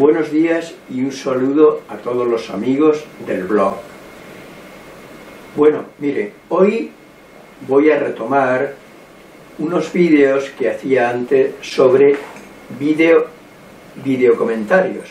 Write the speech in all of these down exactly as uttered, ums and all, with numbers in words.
Buenos días y un saludo a todos los amigos del blog. Bueno, mire, hoy voy a retomar unos vídeos que hacía antes sobre vídeo, videocomentarios.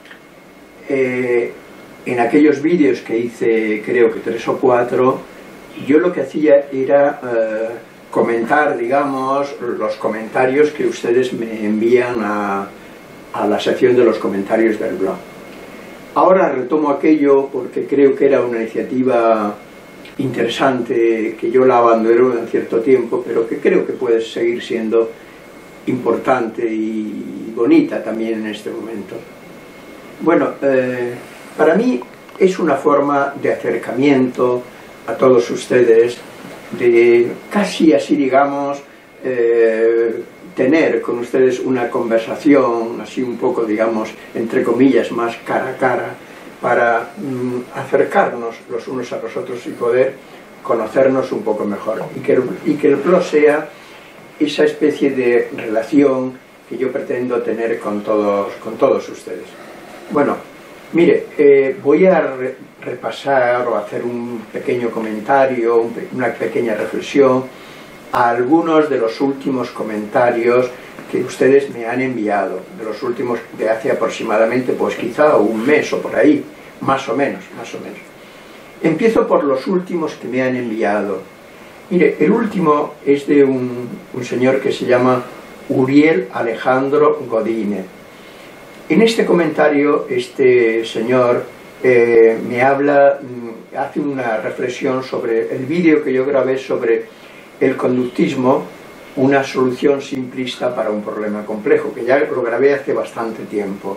Eh, en aquellos vídeos que hice, creo que tres o cuatro, yo lo que hacía era eh, comentar, digamos, los comentarios que ustedes me envían a, a la sección de los comentarios del blog. Ahora retomo aquello porque creo que era una iniciativa interesante, que yo la abandoné en cierto tiempo, pero que creo que puede seguir siendo importante y bonita también en este momento. Bueno, eh, para mí es una forma de acercamiento a todos ustedes, de casi así, digamos, eh, tener con ustedes una conversación así un poco, digamos, entre comillas, más cara a cara, para mm, acercarnos los unos a los otros y poder conocernos un poco mejor, y que, el, y que el blog sea esa especie de relación que yo pretendo tener con todos, con todos ustedes. Bueno, mire, eh, voy a re repasar o hacer un pequeño comentario, un pe una pequeña reflexión a algunos de los últimos comentarios que ustedes me han enviado, de los últimos de hace aproximadamente, pues quizá un mes o por ahí, más o menos, más o menos. Empiezo por los últimos que me han enviado. Mire, el último es de un, un señor que se llama Uriel Alejandro Godine. En este comentario, este señor eh, me habla, hace una reflexión sobre el vídeo que yo grabé sobre el conductismo, una solución simplista para un problema complejo, que ya lo grabé hace bastante tiempo.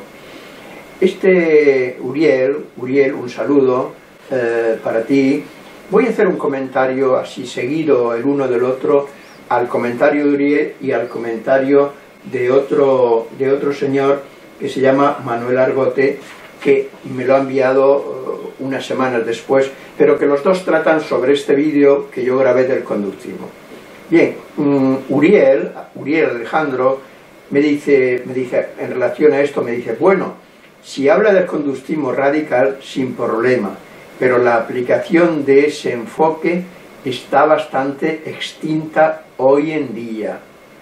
Este Uriel, Uriel, un saludo eh, para ti. Voy a hacer un comentario así seguido el uno del otro, al comentario de Uriel y al comentario de otro, de otro señor que se llama Manuel Argote, que me lo ha enviado uh, unas semanas después, pero que los dos tratan sobre este vídeo que yo grabé del conductismo. Bien, um, Uriel, Uriel Alejandro, me dice, me dice, en relación a esto, me dice, bueno, si habla del conductismo radical, sin problema, pero la aplicación de ese enfoque está bastante extinta hoy en día.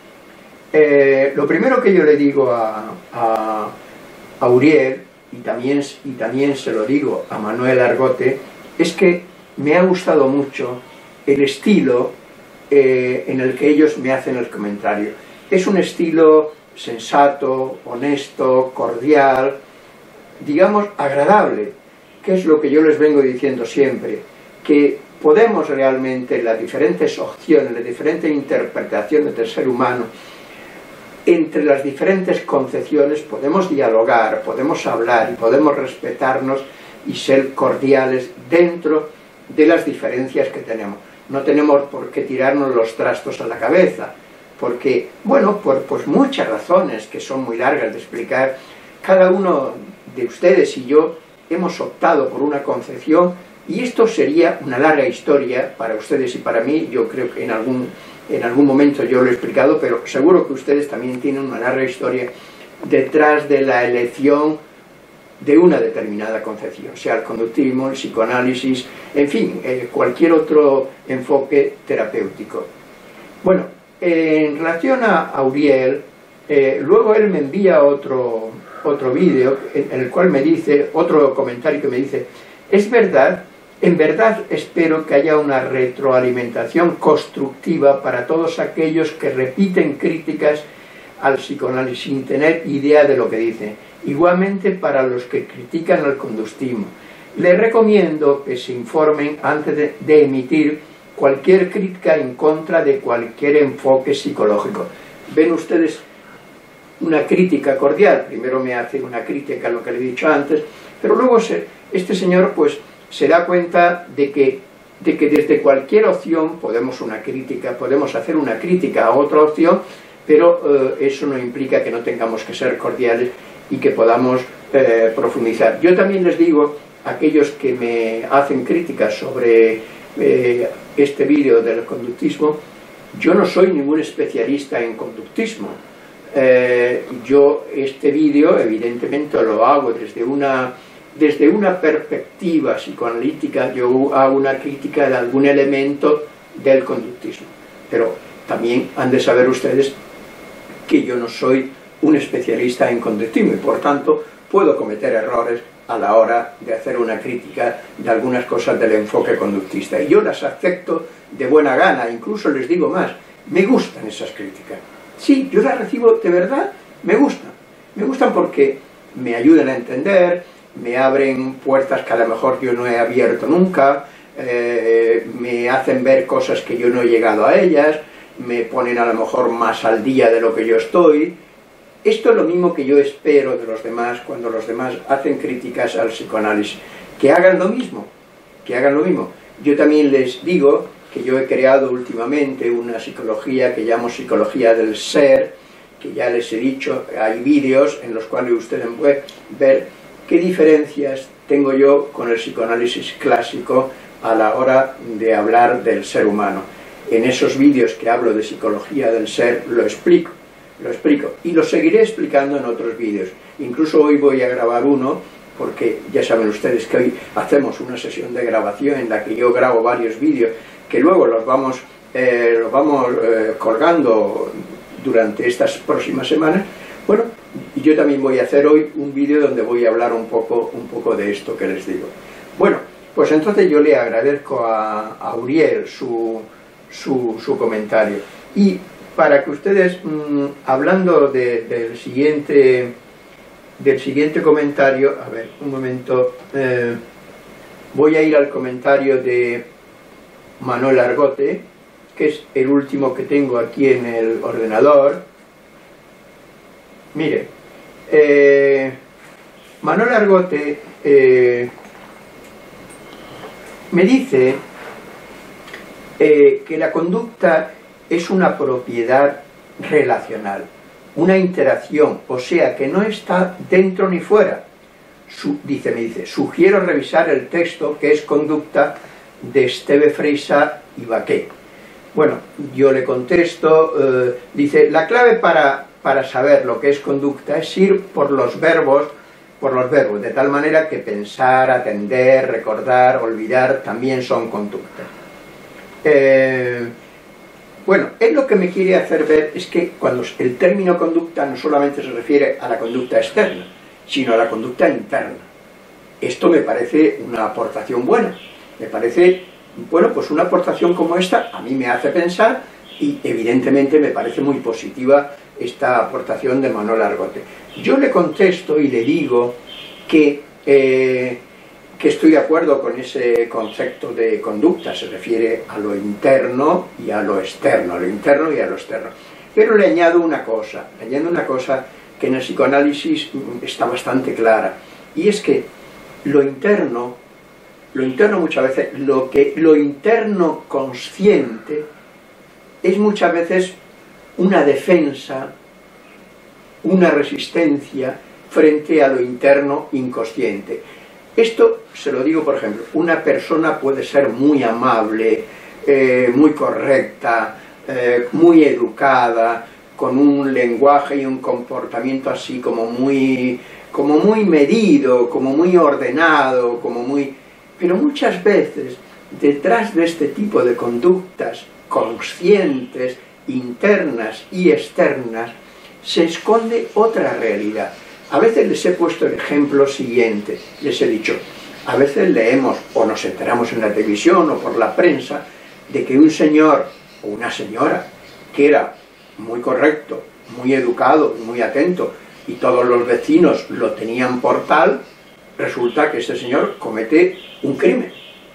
Eh, lo primero que yo le digo a, a, a Uriel, y también, y también se lo digo a Manuel Argote, es que me ha gustado mucho el estilo eh, en el que ellos me hacen el comentario. Es un estilo sensato, honesto, cordial, digamos agradable, que es lo que yo les vengo diciendo siempre, que podemos realmente, las diferentes opciones, las diferentes interpretaciones del ser humano, entre las diferentes concepciones podemos dialogar, podemos hablar y podemos respetarnos y ser cordiales dentro de las diferencias que tenemos. No tenemos por qué tirarnos los trastos a la cabeza, porque, bueno, por pues muchas razones que son muy largas de explicar, cada uno de ustedes y yo hemos optado por una concepción, y esto sería una larga historia para ustedes y para mí. Yo creo que en algún, en algún momento yo lo he explicado, pero seguro que ustedes también tienen una larga historia detrás de la elección de una determinada concepción, sea el conductismo, el psicoanálisis, en fin, eh, cualquier otro enfoque terapéutico. Bueno, eh, en relación a, a Uriel, eh, luego él me envía otro, otro vídeo en, en el cual me dice, otro comentario que me dice, es verdad, en verdad espero que haya una retroalimentación constructiva para todos aquellos que repiten críticas al psicoanálisis sin tener idea de lo que dicen. Igualmente para los que critican al conductismo. Les recomiendo que se informen antes de, de emitir cualquier crítica en contra de cualquier enfoque psicológico. Ven ustedes una crítica cordial, primero me hace una crítica a lo que le he dicho antes, pero luego se, este señor pues se da cuenta de que, de que desde cualquier opción podemos una crítica, podemos hacer una crítica a otra opción, pero eh, eso no implica que no tengamos que ser cordiales y que podamos eh, profundizar. Yo también les digo a aquellos que me hacen críticas sobre eh, este vídeo del conductismo, yo no soy ningún especialista en conductismo. Eh, yo este vídeo evidentemente lo hago desde una, desde una perspectiva psicoanalítica. Yo hago una crítica de algún elemento del conductismo, pero también han de saber ustedes que yo no soy un especialista en conductismo y por tanto puedo cometer errores a la hora de hacer una crítica de algunas cosas del enfoque conductista, y yo las acepto de buena gana. Incluso les digo más, me gustan esas críticas. Sí, yo las recibo de verdad, me gustan. Me gustan porque me ayudan a entender, me abren puertas que a lo mejor yo no he abierto nunca, eh, me hacen ver cosas que yo no he llegado a ellas, me ponen a lo mejor más al día de lo que yo estoy. Esto es lo mismo que yo espero de los demás cuando los demás hacen críticas al psicoanálisis, que hagan lo mismo, que hagan lo mismo. Yo también les digo que yo he creado últimamente una psicología que llamo psicología del ser, que ya les he dicho, hay vídeos en los cuales ustedes pueden ver qué diferencias tengo yo con el psicoanálisis clásico a la hora de hablar del ser humano. En esos vídeos que hablo de psicología del ser lo explico, lo explico, y lo seguiré explicando en otros vídeos. Incluso hoy voy a grabar uno, porque ya saben ustedes que hoy hacemos una sesión de grabación en la que yo grabo varios vídeos, que luego los vamos, eh, los vamos eh, colgando durante estas próximas semanas. Bueno, y yo también voy a hacer hoy un vídeo donde voy a hablar un poco, un poco de esto que les digo. Bueno, pues entonces yo le agradezco a, a Uriel su, su, su comentario. Y para que ustedes, mmm, hablando de, del, siguiente, del siguiente comentario, a ver, un momento, eh, voy a ir al comentario de Manuel Argote, que es el último que tengo aquí en el ordenador. Mire, eh, Manuel Argote eh, me dice eh, que la conducta es una propiedad relacional, una interacción, o sea que no está dentro ni fuera. Su, dice, me dice, sugiero revisar el texto que es Conducta de Esteve Freixas y Baqué. Bueno, yo le contesto, eh, dice, la clave para, para saber lo que es conducta es ir por los verbos, por los verbos, de tal manera que pensar, atender, recordar, olvidar también son conductas. Eh, bueno, él lo que me quiere hacer ver es que cuando el término conducta no solamente se refiere a la conducta externa, sino a la conducta interna. Esto me parece una aportación buena. Me parece, bueno, pues una aportación como esta a mí me hace pensar, y evidentemente me parece muy positiva esta aportación de Manuel Argote. Yo le contesto y le digo que, eh, que estoy de acuerdo con ese concepto de conducta, se refiere a lo interno y a lo externo, a lo interno y a lo externo. Pero le añado una cosa, le añado una cosa que en el psicoanálisis está bastante clara, y es que lo interno Lo interno muchas veces, lo que lo interno consciente es muchas veces una defensa, una resistencia frente a lo interno inconsciente. Esto se lo digo, por ejemplo, una persona puede ser muy amable, eh, muy correcta, eh, muy educada, con un lenguaje y un comportamiento así como muy, como muy medido, como muy ordenado, como muy... Pero muchas veces, detrás de este tipo de conductas conscientes, internas y externas, se esconde otra realidad. A veces les he puesto el ejemplo siguiente, les he dicho, a veces leemos o nos enteramos en la televisión o por la prensa de que un señor o una señora que era muy correcto, muy educado, muy atento, y todos los vecinos lo tenían por tal, resulta que ese señor comete un crimen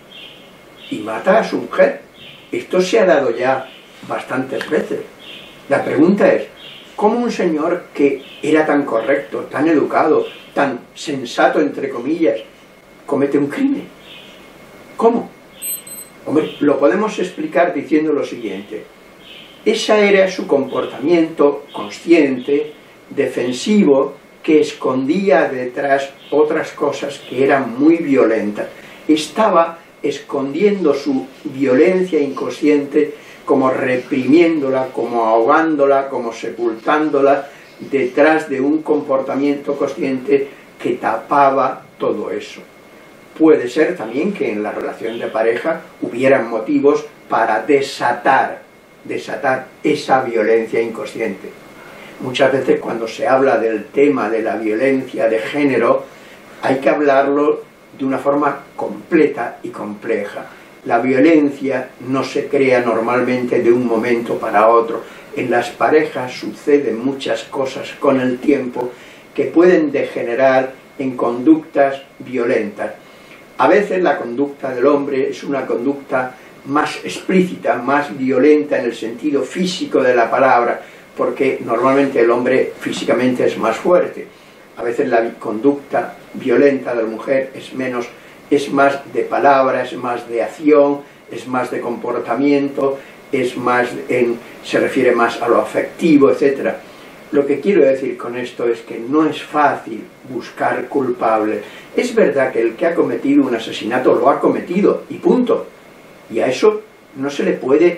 y mata a su mujer. Esto se ha dado ya bastantes veces. La pregunta es, ¿cómo un señor que era tan correcto, tan educado, tan sensato, entre comillas, comete un crimen? ¿Cómo? Hombre, lo podemos explicar diciendo lo siguiente. Ese era su comportamiento consciente, defensivo, que escondía detrás otras cosas que eran muy violentas. Estaba escondiendo su violencia inconsciente, como reprimiéndola, como ahogándola, como sepultándola detrás de un comportamiento consciente que tapaba todo eso. Puede ser también que en la relación de pareja hubieran motivos para desatar, desatar esa violencia inconsciente. Muchas veces cuando se habla del tema de la violencia de género, hay que hablarlo de una forma completa y compleja. La violencia no se crea normalmente de un momento para otro. En las parejas suceden muchas cosas con el tiempo que pueden degenerar en conductas violentas. A veces la conducta del hombre es una conducta más explícita, más violenta en el sentido físico de la palabra, porque normalmente el hombre físicamente es más fuerte. A veces la conducta violenta de la mujer es menos, es más de palabra, es más de acción, es más de comportamiento, es más en, se refiere más a lo afectivo, etcétera. Lo que quiero decir con esto es que no es fácil buscar culpables. Es verdad que el que ha cometido un asesinato lo ha cometido, y punto. Y a eso no se le puede,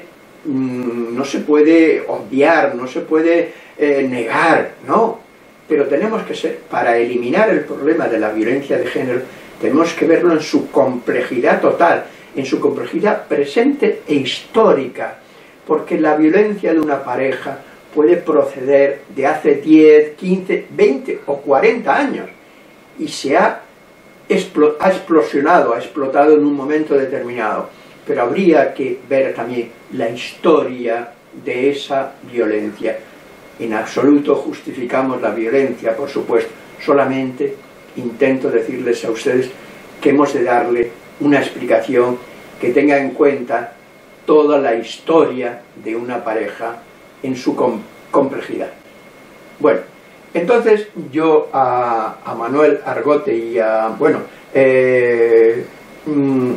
no se puede obviar, no se puede eh, negar, no. Pero tenemos que ser, para eliminar el problema de la violencia de género, tenemos que verlo en su complejidad total, en su complejidad presente e histórica, porque la violencia de una pareja puede proceder de hace diez, quince, veinte o cuarenta años, y se ha, ha explosionado, ha explotado en un momento determinado. Pero habría que ver también la historia de esa violencia. En absoluto justificamos la violencia, por supuesto, solamente intento decirles a ustedes que hemos de darle una explicación que tenga en cuenta toda la historia de una pareja en su com complejidad. Bueno, entonces yo a, a Manuel Argote y a, bueno, eh, mmm,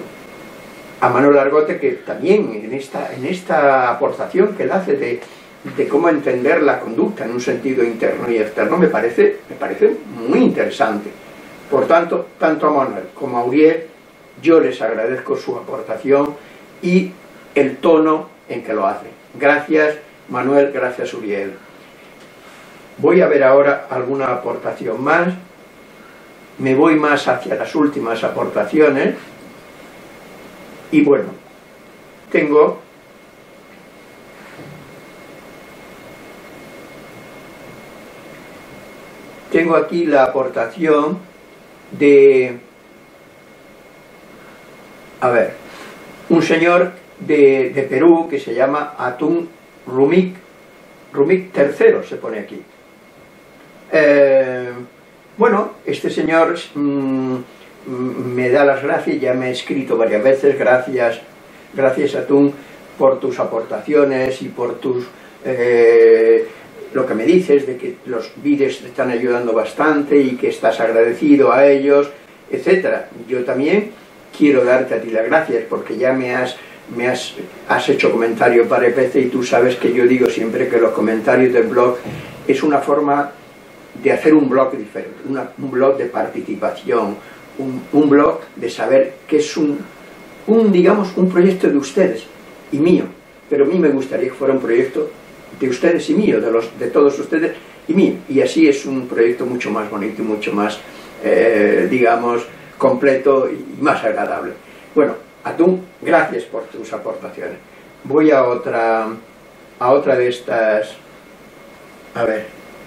a Manuel Argote, que también en esta, en esta aportación que él hace de, de cómo entender la conducta en un sentido interno y externo, me parece, me parece muy interesante. Por tanto, tanto a Manuel como a Uriel, yo les agradezco su aportación y el tono en que lo hace. Gracias Manuel, gracias Uriel. Voy a ver ahora alguna aportación más. Me voy más hacia las últimas aportaciones. Y bueno, tengo tengo aquí la aportación de, a ver, un señor de, de Perú que se llama Atún Rumik, Rumik tercero se pone aquí. Eh, bueno, este señor mmm, me da las gracias, ya me he escrito varias veces, gracias, gracias Atún por tus aportaciones y por tus, eh, lo que me dices de que los vídeos te están ayudando bastante y que estás agradecido a ellos, etcétera. Yo también quiero darte a ti las gracias porque ya me has, me has, has hecho comentarios varias veces y tú sabes que yo digo siempre que los comentarios del blog es una forma de hacer un blog diferente, una, un blog de participación, Un, un blog de saber que es un, un, digamos, un proyecto de ustedes y mío, pero a mí me gustaría que fuera un proyecto de ustedes y mío, de, los, de todos ustedes y mío, y así es un proyecto mucho más bonito y mucho más, eh, digamos, completo y más agradable. Bueno, Atún, gracias por tus aportaciones. Voy a otra, a otra de estas, a ver,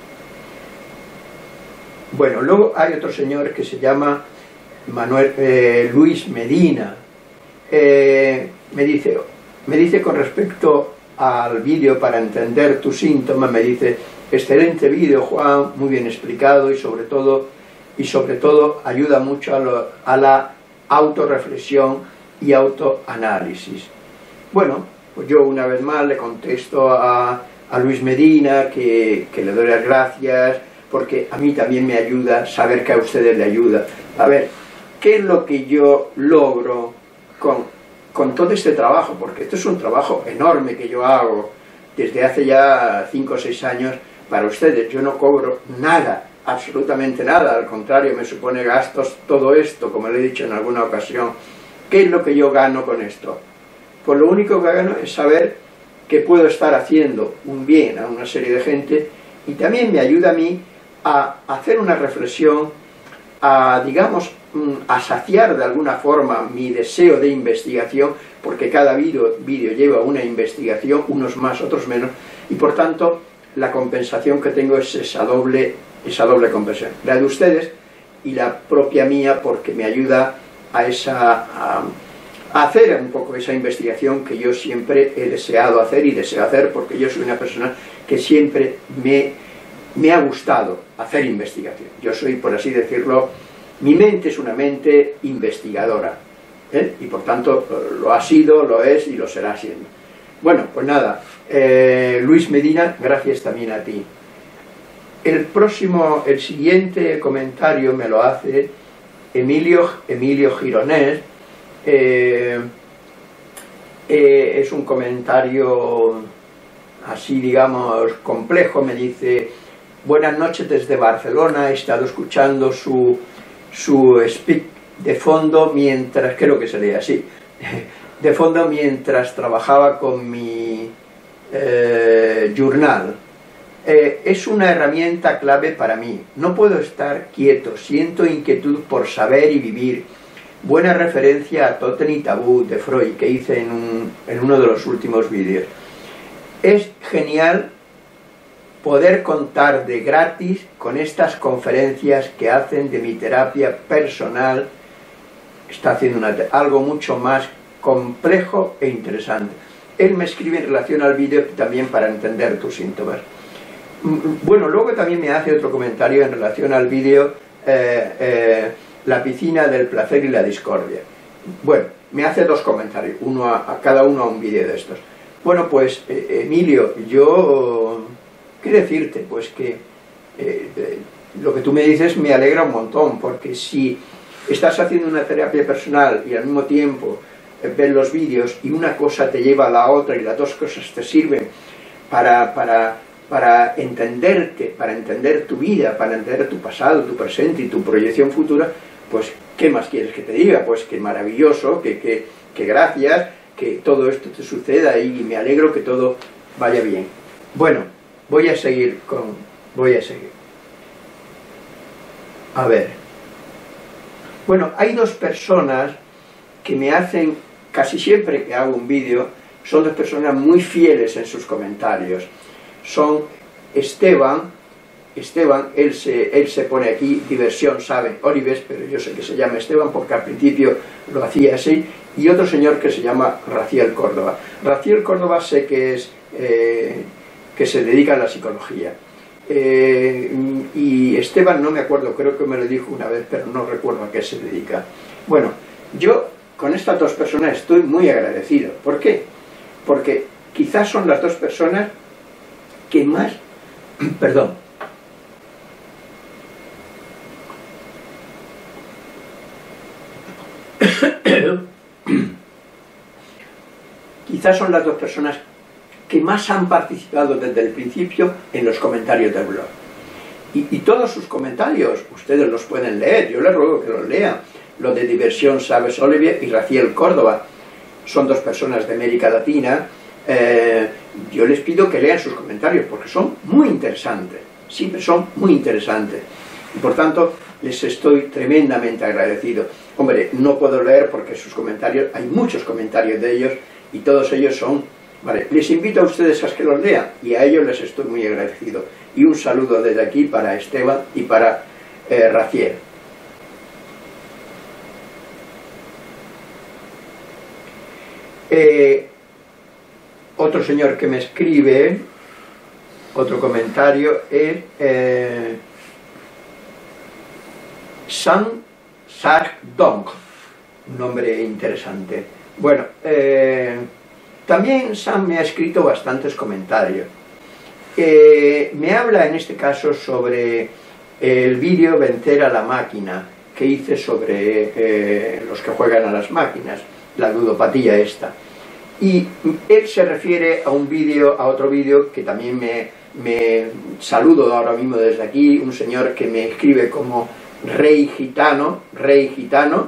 bueno, luego hay otro señor que se llama Manuel, eh, Luis Medina, eh, me dice, me dice con respecto al vídeo para entender tus síntomas, me dice, excelente vídeo Juan, muy bien explicado y sobre todo, y sobre todo ayuda mucho a, lo, a la autorreflexión y autoanálisis. Bueno, pues yo una vez más le contesto a, a Luis Medina que, que le doy las gracias, porque a mí también me ayuda saber que a ustedes le ayuda. A ver, ¿qué es lo que yo logro con, con todo este trabajo? Porque esto es un trabajo enorme que yo hago desde hace ya cinco o seis años para ustedes. Yo no cobro nada, absolutamente nada, al contrario, me supone gastos todo esto, como le he dicho en alguna ocasión. ¿Qué es lo que yo gano con esto? Pues lo único que gano es saber que puedo estar haciendo un bien a una serie de gente y también me ayuda a mí a hacer una reflexión, a, digamos, a saciar de alguna forma mi deseo de investigación, porque cada vídeo, vídeo lleva una investigación, unos más, otros menos, y por tanto la compensación que tengo es esa doble, esa doble compensación, la de ustedes y la propia mía, porque me ayuda a, esa, a, a hacer un poco esa investigación que yo siempre he deseado hacer y deseo hacer, porque yo soy una persona que siempre me, me ha gustado hacer investigación. Yo soy, por así decirlo, mi mente es una mente investigadora, ¿eh? Y por tanto lo ha sido, lo es y lo será siendo. Bueno, pues nada, eh, Luis Medina, gracias también a ti. El próximo, el siguiente comentario me lo hace Emilio, Emilio Gironés. Eh, eh, es un comentario así, digamos, complejo. Me dice: buenas noches desde Barcelona, he estado escuchando su, su speak de fondo mientras, creo que se lee así, de fondo mientras trabajaba con mi eh, journal. Eh, es una herramienta clave para mí. No puedo estar quieto, siento inquietud por saber y vivir. Buena referencia a Totem y Tabú de Freud, que hice en, un, en uno de los últimos vídeos. Es genial poder contar de gratis con estas conferencias que hacen de mi terapia personal. Está haciendo una, algo mucho más complejo e interesante. Él me escribe en relación al vídeo también para entender tus síntomas. Bueno, luego también me hace otro comentario en relación al vídeo eh, eh, La piscina del placer y la discordia. Bueno, me hace dos comentarios, uno a, a cada uno a un vídeo de estos. Bueno, pues eh, Emilio, yo, ¿qué decirte? Pues que eh, eh, lo que tú me dices me alegra un montón, porque si estás haciendo una terapia personal y al mismo tiempo eh, ves los vídeos y una cosa te lleva a la otra y las dos cosas te sirven para... para para entenderte, para entender tu vida, para entender tu pasado, tu presente y tu proyección futura, pues, ¿qué más quieres que te diga? Pues que maravilloso, que, que, que gracias, que todo esto te suceda y me alegro que todo vaya bien. Bueno, voy a seguir con... voy a seguir. A ver. Bueno, hay dos personas que me hacen, casi siempre que hago un vídeo, son dos personas muy fieles en sus comentarios. Son Esteban, Esteban, él se, él se pone aquí, diversión, saben, Olives, pero yo sé que se llama Esteban porque al principio lo hacía así, y otro señor que se llama Raciel Córdoba. Raciel Córdoba sé que es, eh, que se dedica a la psicología. Eh, y Esteban no me acuerdo, creo que me lo dijo una vez, pero no recuerdo a qué se dedica. Bueno, yo con estas dos personas estoy muy agradecido. ¿Por qué? Porque quizás son las dos personas que más, perdón, quizás son las dos personas que más han participado desde el principio en los comentarios del blog. Y, y todos sus comentarios, ustedes los pueden leer, yo les ruego que los lean. Lo de Diversión, Sabes, Olivier y Raciel Córdoba, son dos personas de América Latina. Eh, yo les pido que lean sus comentarios porque son muy interesantes, siempre son muy interesantes y por tanto les estoy tremendamente agradecido. Hombre, no puedo leer porque sus comentarios, hay muchos comentarios de ellos y todos ellos son, vale, les invito a ustedes a que los lean y a ellos les estoy muy agradecido. Y un saludo desde aquí para Esteban y para eh, Raciel. Eh, Otro señor que me escribe, otro comentario, es eh, San Sak Dong, un nombre interesante. Bueno, eh, también Sam me ha escrito bastantes comentarios. Eh, me habla en este caso sobre el vídeo Vencer a la máquina que hice sobre eh, los que juegan a las máquinas, la ludopatía esta. Y él se refiere a un vídeo, a otro vídeo que también me, me saludo ahora mismo desde aquí, un señor que me escribe como Rey Gitano, Rey Gitano,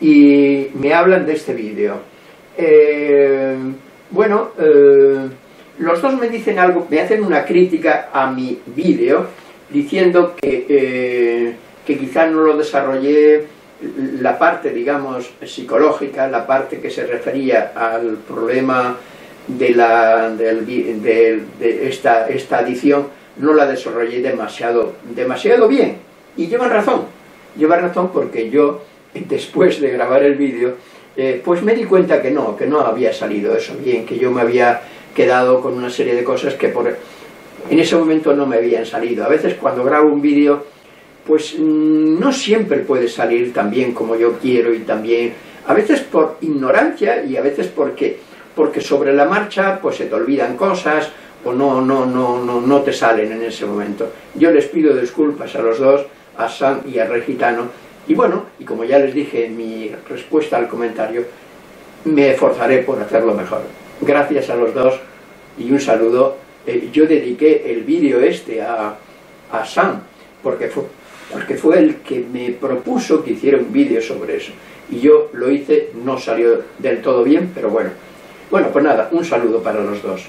y me hablan de este vídeo. Eh, bueno, eh, los dos me dicen algo, me hacen una crítica a mi vídeo, diciendo que, eh, que quizá no lo desarrollé la parte, digamos, psicológica, la parte que se refería al problema de, la, del, de, de esta, esta adicción, no la desarrollé demasiado, demasiado bien. Y llevan razón, llevan razón porque yo, después de grabar el vídeo, eh, pues me di cuenta que no, que no había salido eso bien, que yo me había quedado con una serie de cosas que por, en ese momento no me habían salido. A veces cuando grabo un vídeo, pues no siempre puede salir tan bien como yo quiero, y también, a veces por ignorancia y a veces porque, porque sobre la marcha pues se te olvidan cosas o no, no, no, no, no te salen en ese momento. Yo les pido disculpas a los dos, a Sam y a Regitano, y bueno, y como ya les dije en mi respuesta al comentario, me esforzaré por hacerlo mejor. Gracias a los dos y un saludo. Eh, yo dediqué el vídeo este a, a Sam, porque fue, porque fue el que me propuso que hiciera un vídeo sobre eso. Y yo lo hice, no salió del todo bien, pero bueno. Bueno, pues nada, un saludo para los dos.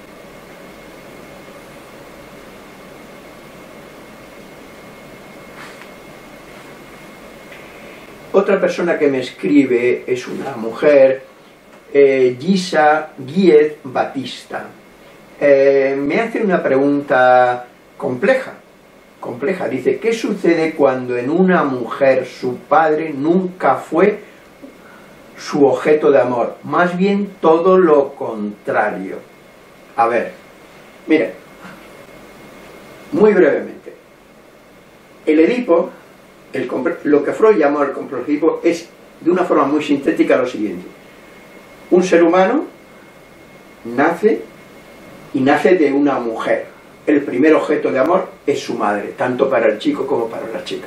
Otra persona que me escribe es una mujer, eh, Gisa Guiez Batista. Eh, me hace una pregunta compleja, compleja. Dice, ¿qué sucede cuando en una mujer su padre nunca fue su objeto de amor? Más bien todo lo contrario. A ver, mire, muy brevemente. El Edipo, el, lo que Freud llamó el complejo de Edipo, es de una forma muy sintética lo siguiente. Un ser humano nace y nace de una mujer. El primer objeto de amor es su madre, tanto para el chico como para la chica.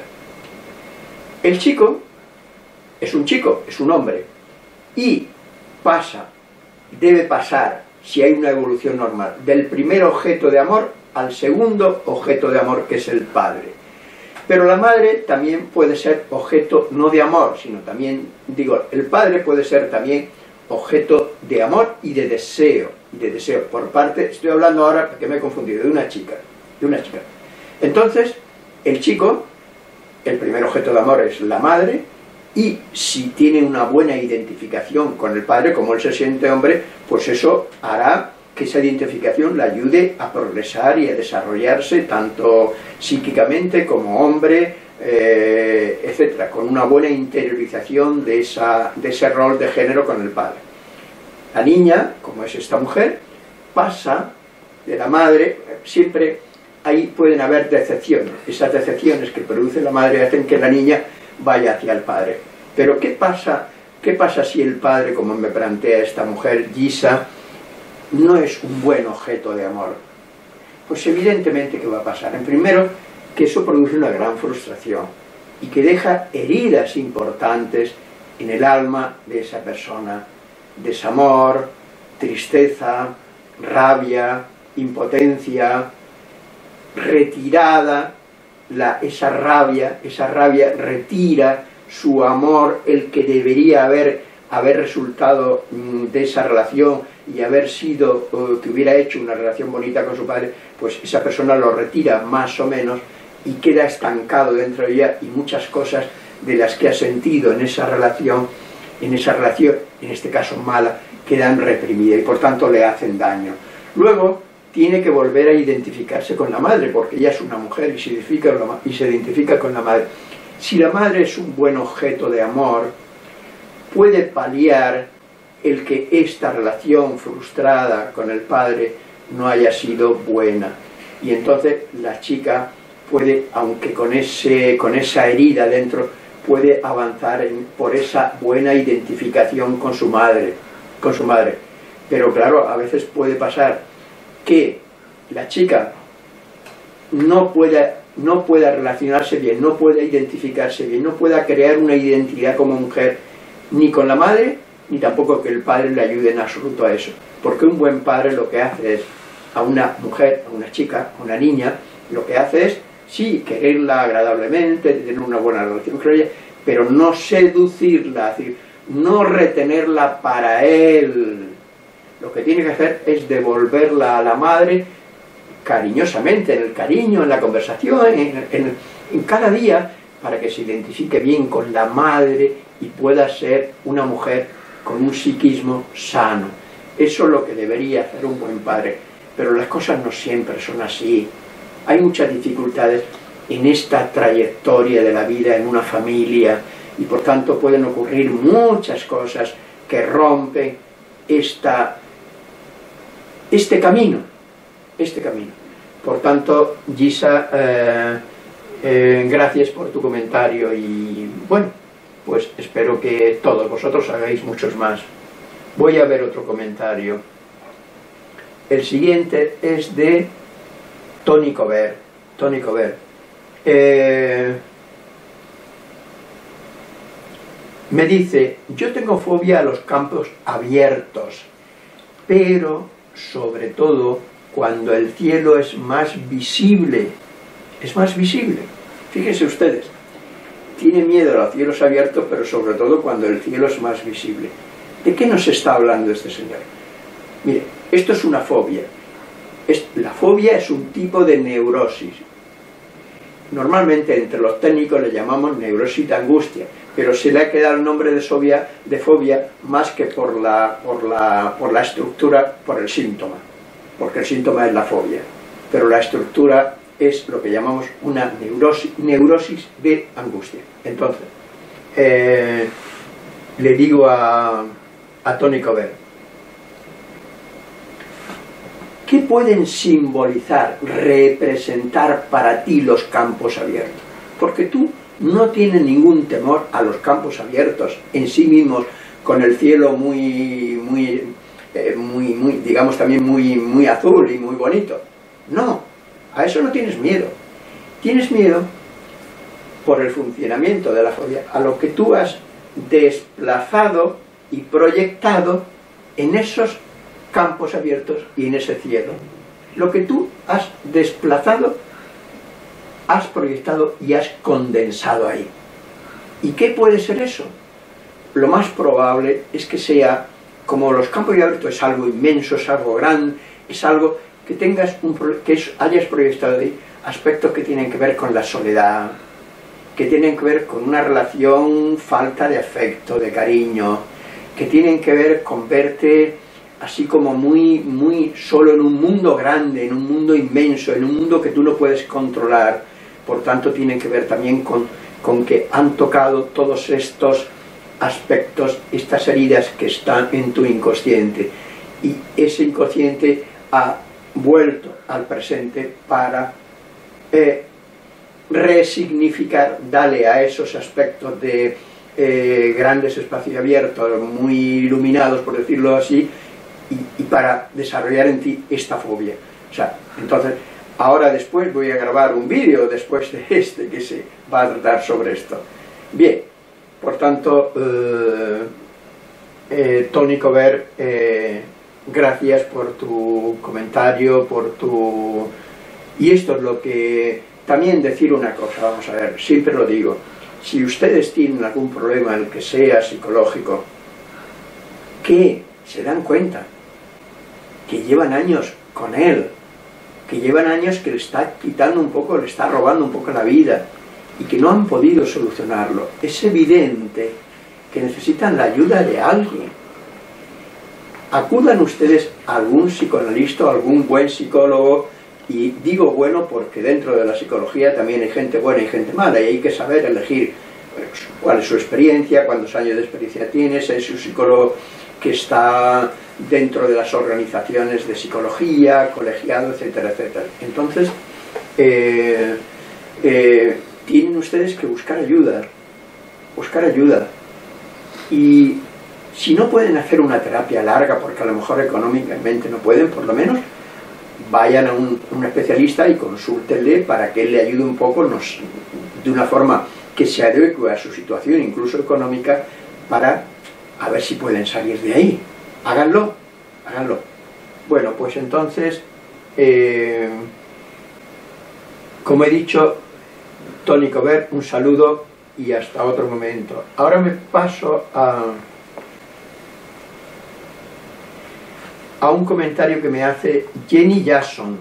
El chico es un chico, es un hombre, y pasa, debe pasar, si hay una evolución normal, del primer objeto de amor al segundo objeto de amor, que es el padre. Pero la madre también puede ser objeto no de amor, sino también, digo, el padre puede ser también objeto de amor y de deseo, de deseo por parte, estoy hablando ahora, porque me he confundido, de una chica, de una chica. Entonces, el chico, el primer objeto de amor es la madre, y si tiene una buena identificación con el padre, como él se siente hombre, pues eso hará que esa identificación le ayude a progresar y a desarrollarse tanto psíquicamente como hombre, eh, etcétera, con una buena interiorización de, esa, de ese rol de género con el padre. La niña, como es esta mujer, pasa de la madre, siempre ahí pueden haber decepciones, esas decepciones que produce la madre hacen que la niña vaya hacia el padre. Pero ¿qué pasa, qué pasa si el padre, como me plantea esta mujer, Gisa, no es un buen objeto de amor? Pues evidentemente ¿qué va a pasar? En primero, que eso produce una gran frustración y que deja heridas importantes en el alma de esa persona. Desamor, tristeza, rabia, impotencia, retirada. La, esa rabia, esa rabia retira su amor, el que debería haber, haber resultado de esa relación y haber sido, que hubiera hecho una relación bonita con su padre, pues esa persona lo retira más o menos y queda estancado dentro de ella, y muchas cosas de las que ha sentido en esa relación, en esa relación, en este caso mala, quedan reprimidas y por tanto le hacen daño. Luego tiene que volver a identificarse con la madre, porque ella es una mujer y se identifica, y se identifica con la madre. Si la madre es un buen objeto de amor, puede paliar el que esta relación frustrada con el padre no haya sido buena. Y entonces la chica puede, aunque con, ese, con esa herida dentro, puede avanzar en, por esa buena identificación con su madre, con su madre. Pero claro, a veces puede pasar que la chica no pueda, no pueda relacionarse bien, no pueda identificarse bien, no pueda crear una identidad como mujer, ni con la madre, ni tampoco que el padre le ayude en absoluto a eso. Porque un buen padre lo que hace es, a una mujer, a una chica, a una niña, lo que hace es, sí, quererla agradablemente, tener una buena relación con ella, pero no seducirla, es decir, no retenerla para él, Lo que tiene que hacer es devolverla a la madre cariñosamente, en el cariño, en la conversación, en, en, en cada día, para que se identifique bien con la madre y pueda ser una mujer con un psiquismo sano. Eso es lo que debería hacer un buen padre, pero las cosas no siempre son así. Hay muchas dificultades en esta trayectoria de la vida en una familia y por tanto pueden ocurrir muchas cosas que rompen esta, este camino, este camino. Por tanto, Gisa, eh, eh, gracias por tu comentario y bueno, pues espero que todos vosotros hagáis muchos más. Voy a ver otro comentario. El siguiente es de Tony Cover. Tony Cover. Eh, me dice, yo tengo fobia a los campos abiertos, pero sobre todo cuando el cielo es más visible. Es más visible. Fíjense ustedes. Tiene miedo a los cielos abiertos, pero sobre todo cuando el cielo es más visible. ¿De qué nos está hablando este señor? Mire, esto es una fobia. Es, la fobia es un tipo de neurosis. Normalmente entre los técnicos le llamamos neurosis de angustia, pero se le ha quedado el nombre de fobia, de fobia más que por la, por, la, por la estructura, por el síntoma, porque el síntoma es la fobia, pero la estructura es lo que llamamos una neurosis, neurosis de angustia. Entonces, eh, le digo a, a Tony Cover, ¿qué pueden simbolizar, representar para ti los campos abiertos? Porque tú no tienes ningún temor a los campos abiertos en sí mismos, con el cielo muy, muy, eh, muy, muy digamos también muy, muy azul y muy bonito. No, a eso no tienes miedo. Tienes miedo por el funcionamiento de la fobia, a lo que tú has desplazado y proyectado en esos campos abiertos y en ese cielo. Lo que tú has desplazado, has proyectado y has condensado ahí. ¿Y qué puede ser eso? Lo más probable es que sea, como los campos abiertos es algo inmenso, es algo grande, es algo que tengas un, que hayas proyectado ahí aspectos que tienen que ver con la soledad, que tienen que ver con una relación falta de afecto, de cariño, que tienen que ver con verte así como muy, muy solo en un mundo grande, en un mundo inmenso, en un mundo que tú no puedes controlar. Por tanto, tienen que ver también con, con que han tocado todos estos aspectos, estas heridas que están en tu inconsciente. Y ese inconsciente ha vuelto al presente para eh, resignificar, darle a esos aspectos de eh, grandes espacios abiertos, muy iluminados, por decirlo así, y, y para desarrollar en ti esta fobia. O sea, entonces, ahora después voy a grabar un vídeo después de este que se va a tratar sobre esto. Bien, por tanto, eh, eh, Tony Cover, eh, gracias por tu comentario, por tu... Y esto es lo que... También decir una cosa, vamos a ver, siempre lo digo, si ustedes tienen algún problema, el que sea psicológico, que se dan cuenta que llevan años con él, que llevan años que le está quitando un poco, le está robando un poco la vida, y que no han podido solucionarlo, es evidente que necesitan la ayuda de alguien. Acudan ustedes a algún psicoanalista o algún buen psicólogo, y digo bueno porque dentro de la psicología también hay gente buena y gente mala, y hay que saber elegir cuál es su experiencia, cuántos años de experiencia tiene, si es un psicólogo que está dentro de las organizaciones de psicología, colegiado, etcétera, etcétera. Entonces, eh, eh, tienen ustedes que buscar ayuda, buscar ayuda. Y si no pueden hacer una terapia larga, porque a lo mejor económicamente no pueden, por lo menos vayan a un, un especialista y consúltenle para que él le ayude un poco, nos, de una forma que se adecue a su situación, incluso económica, para a ver si pueden salir de ahí. Háganlo, háganlo. Bueno, pues entonces, eh, como he dicho, Tony Cover, un saludo y hasta otro momento. Ahora me paso a... a un comentario que me hace Jenny Jackson.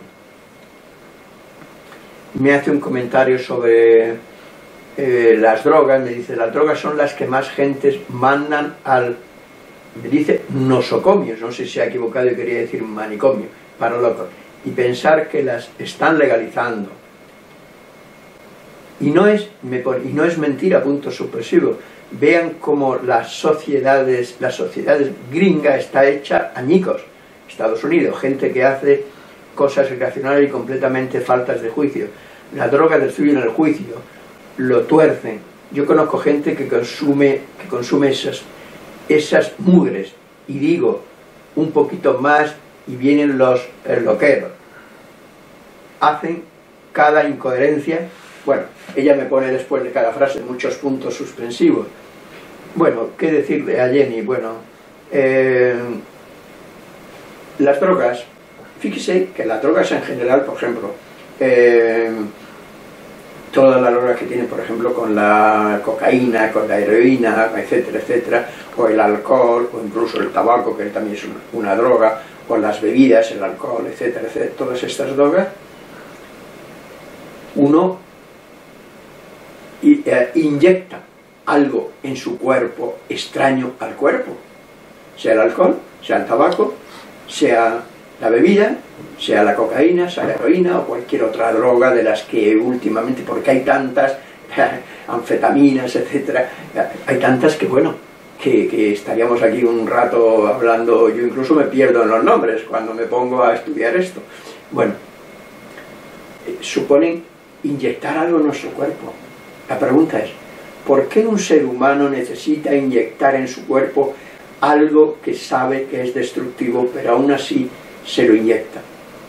Me hace un comentario sobre eh, las drogas. Me dice, las drogas son las que más gentes mandan al, me dice, nosocomios, no sé si se ha equivocado y quería decir manicomio, para locos, y pensar que las están legalizando. Y no es, me pone, y no es mentira, punto supresivo. Vean cómo las sociedades, las sociedades gringa está hecha añicos. Estados Unidos, gente que hace cosas irracionales y completamente faltas de juicio. La droga destruye el juicio, lo tuercen. Yo conozco gente que consume, que consume esas, esas mugres, y digo, un poquito más, y vienen los loqueros. Hacen cada incoherencia. Bueno, ella me pone después de cada frase muchos puntos suspensivos. Bueno, ¿qué decirle a Jenny? Bueno, eh, las drogas, fíjese que las drogas en general, por ejemplo, eh, todas las drogas que tienen, por ejemplo, con la cocaína, con la heroína, etcétera, etcétera, o el alcohol, o incluso el tabaco, que también es una, una droga, o las bebidas, el alcohol, etcétera, etcétera, todas estas drogas, uno y, eh, inyecta algo en su cuerpo extraño al cuerpo, sea el alcohol, sea el tabaco, sea la bebida, sea la cocaína, sea la heroína o cualquier otra droga de las que últimamente, porque hay tantas, anfetaminas, etcétera, hay tantas que bueno, que, que estaríamos aquí un rato hablando, yo incluso me pierdo en los nombres cuando me pongo a estudiar esto. Bueno, suponen inyectar algo en nuestro cuerpo. La pregunta es, ¿por qué un ser humano necesita inyectar en su cuerpo algo que sabe que es destructivo, pero aún así se lo inyecta?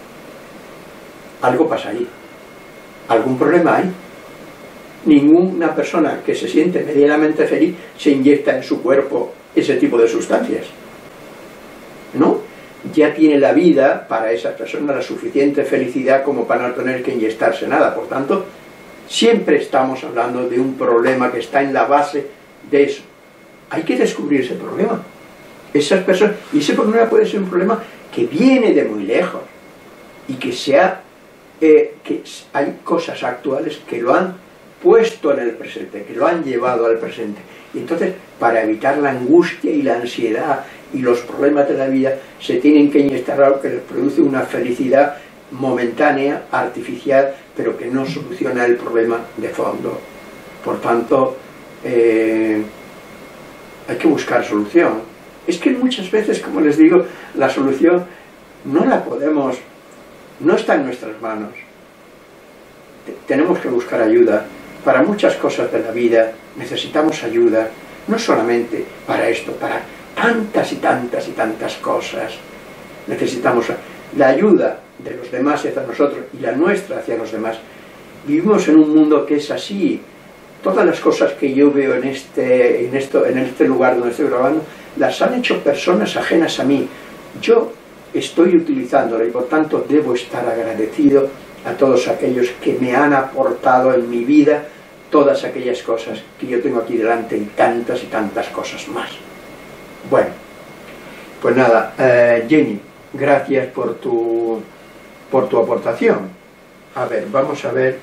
Algo pasa ahí. ¿Algún problema hay? Ninguna persona que se siente medianamente feliz se inyecta en su cuerpo ese tipo de sustancias, ¿no? Ya tiene la vida para esa persona la suficiente felicidad como para no tener que inyectarse nada. Por tanto, siempre estamos hablando de un problema que está en la base de eso. Hay que descubrir ese problema. Esas personas, y ese problema puede ser un problema que viene de muy lejos y que sea eh, que hay cosas actuales que lo han puesto en el presente, que lo han llevado al presente. Y entonces, para evitar la angustia y la ansiedad y los problemas de la vida, se tienen que inyectar algo que les produce una felicidad momentánea, artificial, pero que no soluciona el problema de fondo. Por tanto, eh, hay que buscar solución. Es que muchas veces, como les digo, la solución no la podemos, no está en nuestras manos. Tenemos que buscar ayuda. Para muchas cosas de la vida necesitamos ayuda, no solamente para esto, para tantas y tantas y tantas cosas. Necesitamos la ayuda de los demás hacia nosotros y la nuestra hacia los demás. Vivimos en un mundo que es así. Todas las cosas que yo veo en este, en esto, en este lugar donde estoy grabando, las han hecho personas ajenas a mí. Yo estoy utilizándola y por tanto debo estar agradecido a todos aquellos que me han aportado en mi vida todas aquellas cosas que yo tengo aquí delante y tantas y tantas cosas más. Bueno, pues nada, eh, Jenny, gracias por tu, por tu aportación. A ver, vamos a ver.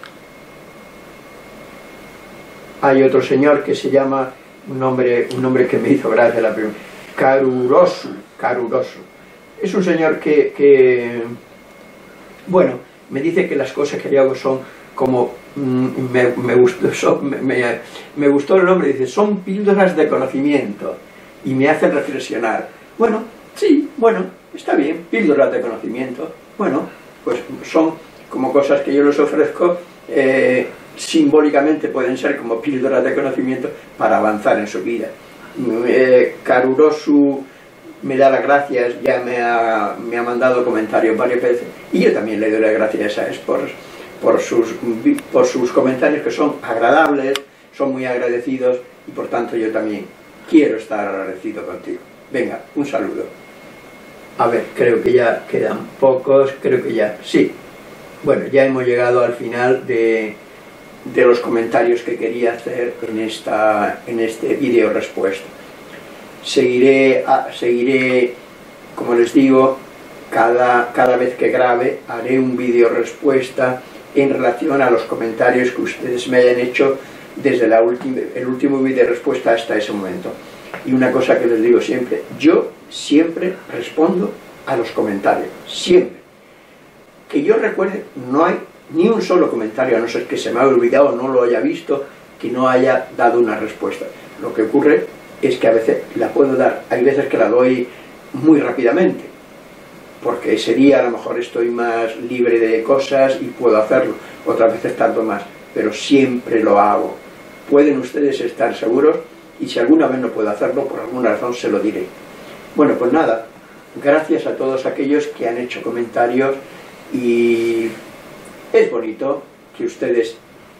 Hay otro señor que se llama, un nombre, un nombre que me hizo gracia la primera, Karurosu, Karurosu. Es un señor que, que, bueno, me dice que las cosas que yo hago son como, mm, me, me, gustó, son, me, me, me gustó el nombre, dice, son píldoras de conocimiento y me hacen reflexionar. Bueno, sí, bueno, está bien, píldoras de conocimiento. Bueno, pues son como cosas que yo les ofrezco, eh, simbólicamente pueden ser como píldoras de conocimiento para avanzar en su vida. Eh, Karurosu me da las gracias, ya me ha, me ha mandado comentarios varias veces y yo también le doy las gracias a él por, por, sus, por sus comentarios que son agradables, son muy agradecidos y por tanto yo también quiero estar agradecido contigo. Venga, un saludo. A ver, creo que ya quedan pocos, creo que ya, sí. Bueno, ya hemos llegado al final de, de los comentarios que quería hacer en, esta, en este vídeo respuesta. Seguiré, seguiré, como les digo, cada, cada vez que grabe haré un vídeo respuesta en relación a los comentarios que ustedes me hayan hecho desde la última, el último vídeo respuesta hasta ese momento. Y una cosa que les digo siempre, yo siempre respondo a los comentarios, siempre. Que yo recuerde, no hay ni un solo comentario, a no ser que se me haya olvidado o no lo haya visto, que no haya dado una respuesta. Lo que ocurre es que a veces la puedo dar, hay veces que la doy muy rápidamente, porque ese día a lo mejor estoy más libre de cosas y puedo hacerlo, otras veces tardo más, pero siempre lo hago. Pueden ustedes estar seguros, y si alguna vez no puedo hacerlo, por alguna razón se lo diré. Bueno, pues nada, gracias a todos aquellos que han hecho comentarios, y es bonito que ustedes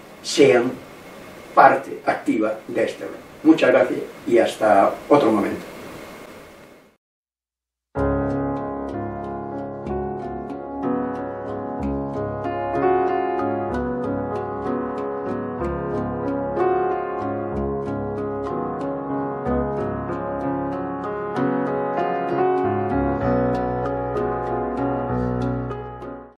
sean parte activa de este blog. Muchas gracias y hasta otro momento.